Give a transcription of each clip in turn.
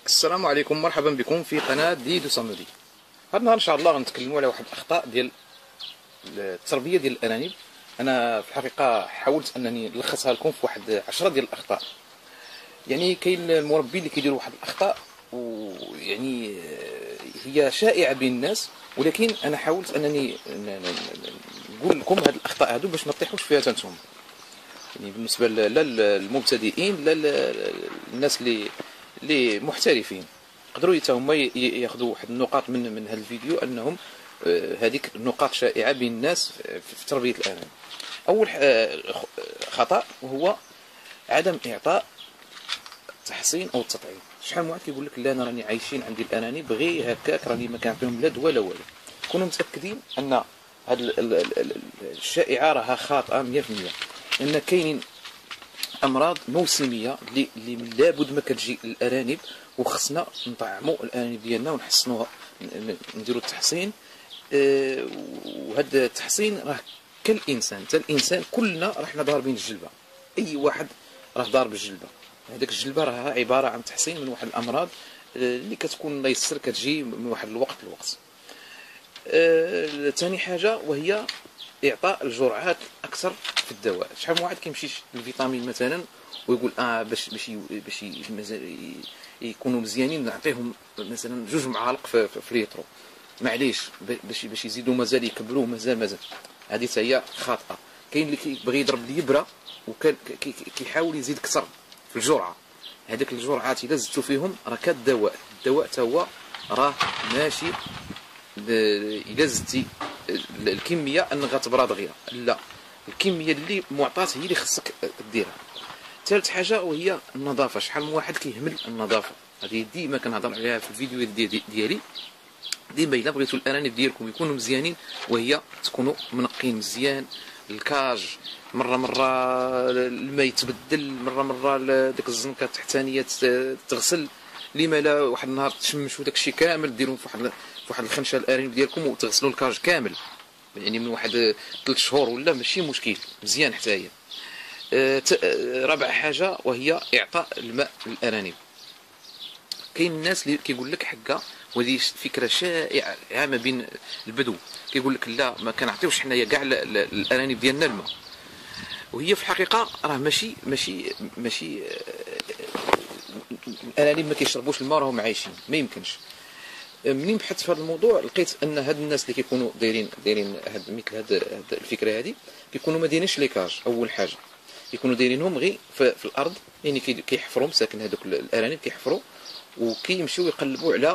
السلام عليكم، مرحبا بكم في قناة ديدو صامودي. هذا النهار ان شاء الله غنتكلموا على واحد الاخطاء ديال التربيه ديال الارانب. انا في الحقيقه حاولت انني نلخصها لكم في واحد 10 ديال الاخطاء. يعني كاين المربين اللي كيديروا واحد الاخطاء ويعني هي شائعه بين الناس، ولكن انا حاولت انني نقول لكم هاد الاخطاء هادو باش ما تطيحوش فيها نتوما. يعني بالنسبه لا للمبتدئين لا للناس اللي محترفين، يقدروا حتى هما ياخذوا واحد النقاط من هذا الفيديو، انهم هذيك النقاط شائعه بين الناس في تربيه الارانب. اول خطا وهو عدم اعطاء التحصين او التطعيم. شحال من واحد كيقول لك لا انا راني عايشين عندي الارانب غير هكاك، راني ما كنعطيهم لا دواء لا والو. كونوا متاكدين ان هذه الشائعه راها خاطئه 100%، لان كاينين امراض موسميه اللي لابد ما كتجي للارانب، وخصنا نطعموا الارانب ديالنا ونحسنوها، نديروا التحصين. وهذا التحصين راه كالانسان، حتى الانسان كلنا راه حنا ضاربين الجلبه، اي واحد راه ضارب الجلبه. هذاك الجلبه راه عباره عن تحصين من واحد الامراض اللي كتكون الله يسر كتجي من واحد الوقت لوقت. ثاني حاجه وهي اعطاء الجرعات اكثر في الدواء. شحال من واحد كيمشي للفيتامين مثلا ويقول باش يكونوا مزيانين نعطيهم مثلا 2 معالق في ليترو، معليش باش يزيدوا مازال يكبروا مازال. هذه هي خاطئه. كاين اللي كيبغي يضرب اليبره وكيحاول يزيد اكثر في الجرعه. هذيك الجرعات الا زدتوا فيهم راه كالدواء، الدواء حتى هو راه ماشي الا زدتي الكميه ان غتبرا دغيا، لا، الكميه اللي معطاه هي اللي خصك ديرها. ثالث حاجه وهي النظافه. شحال من واحد كيهمل النظافه، هذه ديما كنهضر عليها في الفيديو ديالي. ديما الا بغيتوا الارانب ديالكم يكونوا مزيانين وهي تكونوا منقين مزيان، الكاج مره الماء يتبدل، مره ديك الزنقه التحتانيه تغسل، لما لا واحد النهار تشمشوا داكشي كامل ديروه في واحد الخنشه الارانب ديالكم وتغسلوا الكاج كامل، يعني من واحد 3 شهور ولا ماشي مشكل، مزيان حتى هي. رابع حاجه وهي اعطاء الماء للارانب. كاين الناس اللي كيقول لك حكا، وهذه فكره شائعه عامه بين البدو، كيقول لك لا ما كنعطيوش حنايا كاع الارانب ديالنا الماء، وهي في الحقيقه راه ماشي الارانب ما كيشربوش الماء راهم عايشين، ما يمكنش. منين بحثت في هذا الموضوع لقيت ان هاد الناس اللي كيكونوا دايرين مثل هاد الفكره هذه كيكونوا ما دايرينش ليكاج. اول حاجه يكونوا دايرينهم غير في الارض، يعني كيحفروا مساكن هذوك الارانب، كيحفروا وكيمشيو يقلبوا على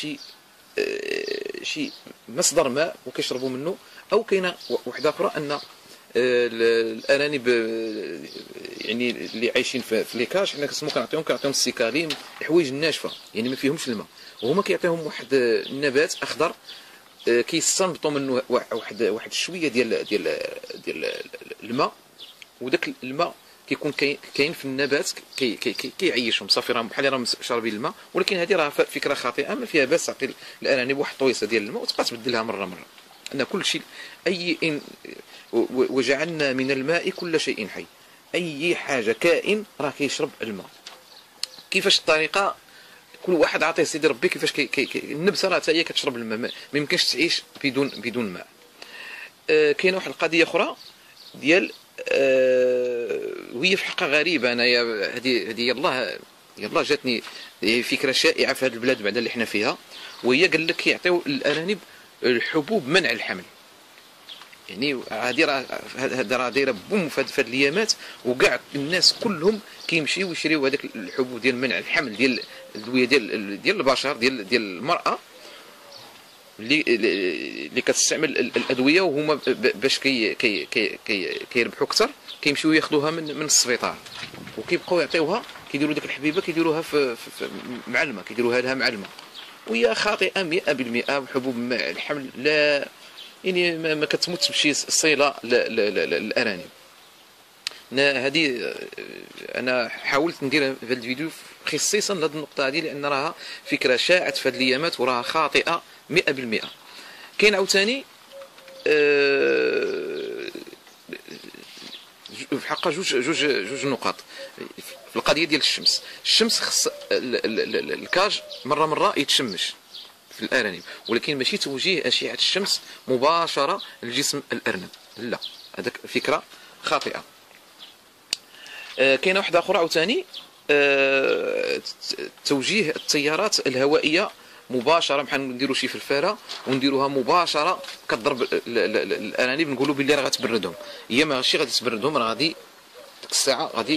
شي مصدر ماء وكيشربوا منه. او كاينه واحده اخرى ان الارانب يعني اللي عايشين في ليكاج حنا كنعطيوهم السيكاليم، الحوايج الناشفه يعني ما فيهمش الماء، وهما كيعطيوهم واحد النبات اخضر كيستنبطوا منه واحد شويه ديال الماء، وداك الماء كيكون كاين في النبات كيعيشهم صافي، راهم بحال راهم شاربين الماء. ولكن هذه راه فكره خاطئه، ما فيها باس تعطي الارانب واحد طويصه ديال الماء وتبقى تبدلها مره ان كل شيء وجعلنا من الماء كل شيء حي، اي حاجه كائن راه كيشرب الماء. كيفاش الطريقه؟ كل واحد عطيه سيدي ربي كيفاش النبته راه حتى هي كتشرب الماء، ما يمكنش تعيش بدون ماء. كاينه واحد القضيه اخرى ديال وهي في الحقيقه غريبه، انايا هذه يلاه جاتني فكره شائعه في هذه البلاد بعد اللي حنا فيها، وهي قال لك يعطيو الارانب الحبوب منع الحمل. يعني هذه راه دايره بوم في هذه الايامات، وكاع الناس كلهم كيمشيو يشريو هذاك الحبوب ديال منع الحمل، ديال الادويه ديال البشر، ديال المراه اللي كتستعمل الادويه، وهما باش كيربحوا اكثر كيمشيو ياخذوها من السبيطار، وكيبقاو يعطيوها، كيديروا ديك الحبيبه كيديروها في مع الماء، كيديروها لها مع الماء، وهي خاطئه 100%. حبوب منع الحمل لا، يعني ما كتموتش بشي صيله للارانب. هذه انا حاولت ندير في هذا الفيديو خصيصا لهذه النقطه هذه، لان راها فكره شاعت في هذه الايامات وراها خاطئه 100%. كاين عاوتاني في حقها جوج نقاط في القضيه ديال الشمس. الشمس خص الكاج مره يتشمش في الارانب، ولكن ماشي توجيه اشعه الشمس مباشره لجسم الارنب، لا، هذاك فكره خاطئه. كاينه واحده اخرى عاوتاني، توجيه التيارات الهوائيه مباشره، بحال نديروا شي فرفاره ونديروها مباشره كتضرب الارانب، نقولوا باللي راه غتبردهم. هي ماشي غادي تبردهم، راه غادي ديك الساعه غادي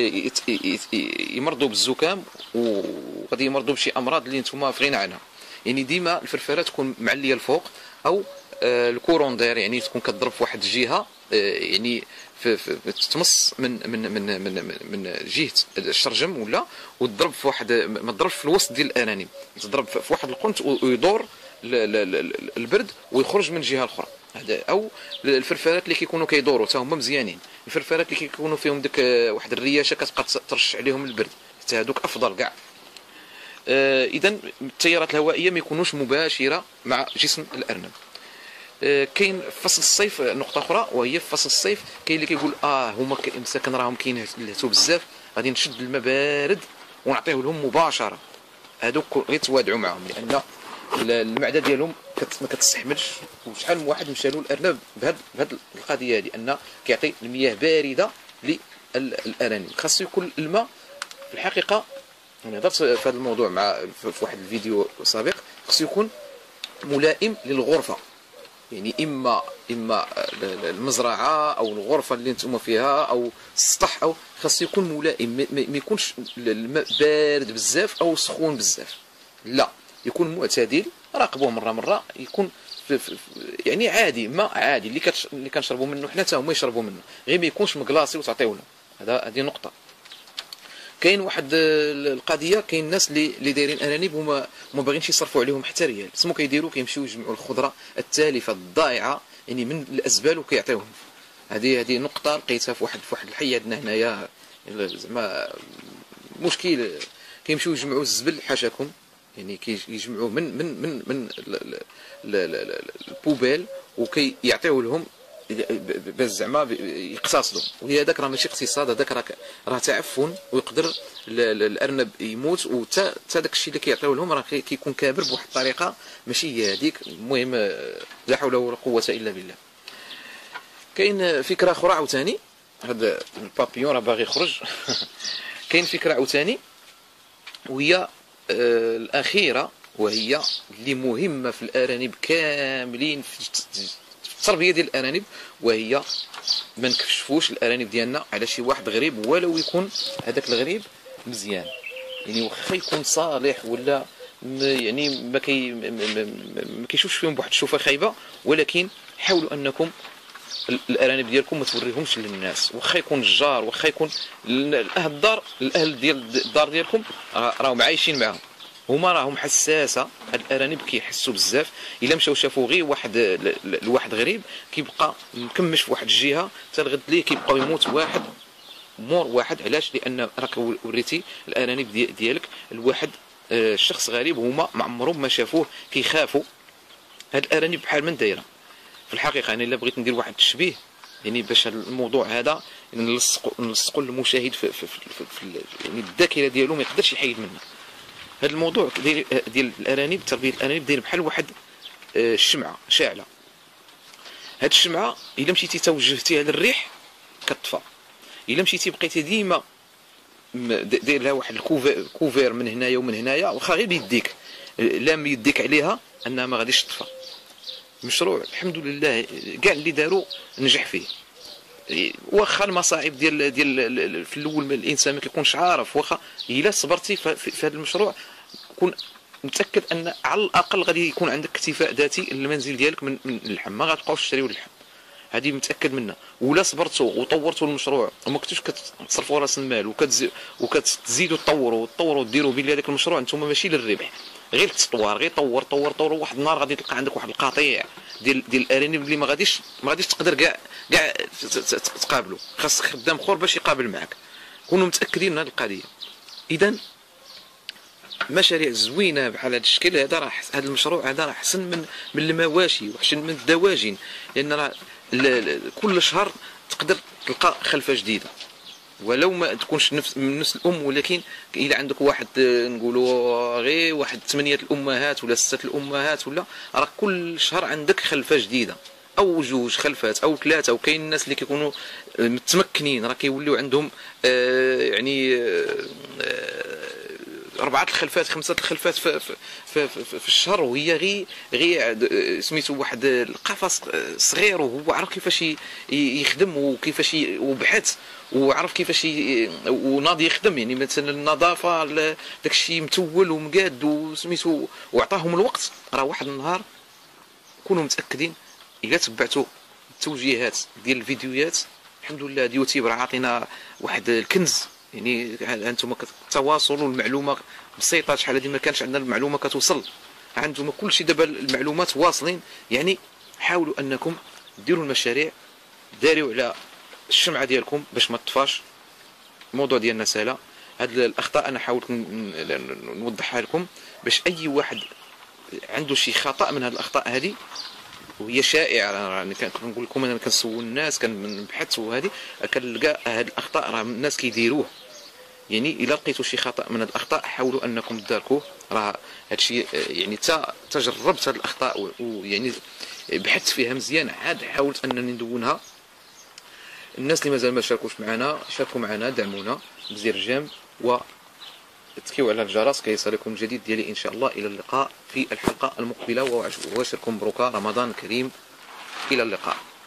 يمرضوا بالزكام، وغادي يمرضوا بشي امراض اللي نتوما في غنى عنها. يعني ديما الفرفره تكون معليه الفوق، او الكورون داير، يعني تكون كتضرب في واحد الجهه، يعني تمص من جهه الشرجم، ولا وتضرب في واحد، ما تضربش في الوسط ديال الارانب، تضرب في واحد القنت ويدور البرد ويخرج من جهه اخرى. هذا او الفرفرات اللي كيكونوا كيدوروا حتى هما مزيانين، الفرفرات اللي كيكونوا فيهم ديك واحد الرياشه كتبقى ترش عليهم البرد، حتى هذوك افضل كاع. اذا التيارات الهوائيه ما يكونوش مباشره مع جسم الارنب. كاين في فصل الصيف نقطه اخرى، وهي في فصل الصيف كاين اللي كيقول هما مساكن راهم كينهتوا بزاف، غادي نشد الماء بارد ونعطيه لهم مباشره. هذوك غير توادعوا معهم، لان المعده ديالهم ما كتستحملش. وشحال من واحد مشى له الارنب بهذه القضيه هذه، ان كيعطي المياه بارده للارانب. خاصو يكون الماء في الحقيقه، انا هضرت في هذا الموضوع في واحد الفيديو سابق، خاصو يكون ملائم للغرفه، يعني اما المزرعه او الغرفه اللي نتوما فيها او السطح، او خاص يكون ملائم، ما يكونش الماء بارد بزاف او سخون بزاف، لا، يكون معتدل. راقبوه مره يكون يعني عادي، ماء عادي اللي كنشربوا منه حنا حتى هما يشربوا منه، غير ما يكونش مكلاصي وتعطيو لهم. هذه نقطه. كاين واحد القضيه، كاين الناس اللي دايرين ارانب وما باغينش يصرفوا عليهم حتى ريال، سمو كيديروا كيمشيو يجمعوا الخضره التالفه الضائعه يعني من الازبال وكيعطيوهم. هذه نقطه لقيتها في واحد الحي عندنا هنايا، زعما مشكل. كيمشيو يجمعوا الزبل حاشاكم، يعني كيجمعوه من البوبيل وكيعطيوه لهم باش زعما يقتصدوا. وهذاك راه ماشي اقتصاد، هذاك راه تعفن، ويقدر الارنب يموت، وتا داك الشيء اللي كيعطيوه لهم راه كيكون كابر بواحد الطريقه ماشي هي هذيك. المهم لا حول ولا قوه الا بالله. كاين فكره اخرى عاوتاني، هذا البابيون راه باغي يخرج كاين فكره عاوتاني وهي الاخيره، وهي اللي مهمه في الارانب كاملين، في التربيه ديال الارانب، وهي ما نكشفوش الارانب ديالنا على شي واحد غريب، ولو يكون هذاك الغريب مزيان، يعني واخا يكون صالح ولا يعني ما كيشوفش فيهم بواحد الشوفه خايبه، ولكن حاولوا انكم الارانب ديالكم ما توريهمش للناس، واخا يكون الجار، واخا يكون الاهل ديال الدار ديالكم راهم عايشين معاهم، هما راهم حساسه. هاد الارانب كيحسوا بزاف، الا مشاو شافوا غير واحد غريب كيبقى مكمش في واحد الجهه حتى الغد ليه كيبقاو يموت واحد مور واحد. علاش؟ لان راك وريتي الارانب ديالك الواحد الشخص غريب، هما ما عمرهم ما شافوه، كيخافوا. هاد الارانب بحال من دايره في الحقيقه. انا الا بغيت ندير واحد التشبيه يعني باش الموضوع هذا نلصقوا للمشاهد في يعني الذاكره ديالو ما يقدرش يحيد منه. هذا الموضوع ديال الارانب، تربيه الارانب، داير بحال واحد الشمعه شاعله. هاد الشمعه الا مشيتي توجهتيها للريح كتطفى، الا مشيتي بقيتي ديما داير لها واحد الكوفير من هنايا ومن هنايا، واخا غير بيديك لام يديك عليها انها ما غاديش تطفى. مشروع الحمد لله كاع اللي داروا نجح فيه، واخا المصاعب ديال في الاول الانسان ما كيكونش عارف، واخا الا صبرتي في هذا المشروع كون متاكد ان على الاقل غادي يكون عندك اكتفاء ذاتي للمنزل ديالك من اللحم، ما غتبقاوش تشريو اللحم، هذه متاكد منها. ولا صبرتوا وطورتوا المشروع وما كنتوش كتصرفوا راس المال وكتزيدوا تطوروا وديروا بلي هذاك المشروع انتم ماشي للربح، غير التطوير، غير طور واحد النهار غادي تلقى عندك واحد القطيع ديال الارانب اللي ما غاديش تقدر كاع تقابلوا، خاصك خدام اخر باش يقابل معك. كونوا متاكدين من هذه القضيه. اذا مشاريع زوينه بحال هذا الشكل هذا، راه هذا المشروع هذا راه احسن من المواشي واحسن من الدواجن، لان راه كل شهر تقدر تلقى خلفه جديده، ولو ما تكونش من نفس الام، ولكن الا عندك واحد نقولوا غير واحد 8 الامهات ولا 6 الامهات، ولا راه كل شهر عندك خلفه جديده، او 2 خلفات او 3. وكاين الناس اللي كيكونوا متمكنين راه كيوليو عندهم يعني 4 الخلفات 5 الخلفات في الشهر، وهي غير سميتو واحد القفص صغير، وهو عرف كيفاش يخدم وكيفاش وبحث وعرف كيفاش وناضي يخدم. يعني مثلا النظافه داكشي متول ومقاد وسميتو وعطاهم الوقت. راه واحد النهار كونوا متاكدين الا تبعتوا التوجيهات ديال الفيديوهات، الحمد لله اليوتيوب راه عطينا واحد الكنز. يعني انتم كتواصلوا المعلومه بسيطه، شحال هذه ما كانش عندنا المعلومه كتوصل، عندكم كل شيء دابا المعلومات واصلين. يعني حاولوا انكم ديروا المشاريع، داريوا على الشمعه ديالكم باش ما تطفاش. الموضوع ديالنا سهله، هاد الاخطاء انا حاولت نوضحها لكم باش اي واحد عنده شي خطا من هاد الاخطاء هذه، وهي شائعه. يعني كنقول لكم انا كنسول الناس كنبحث، وهذه كنلقى هاد الاخطاء راه الناس كيديروه. يعني الا لقيتوا شي خطا من هاد الاخطاء حاولوا انكم تداركوه. راه هادشي يعني تجربت هاد الاخطاء ويعني بحثت فيها مزيان، عاد حاولت انني ندونها. الناس اللي مازال ما شاركوش معنا شاركوا معنا، دعمونا بزر جيم وتكيو على الجرس كي يصلكم الجديد ديالي ان شاء الله. الى اللقاء في الحلقه المقبله، وبشركم مبروكه رمضان كريم. الى اللقاء.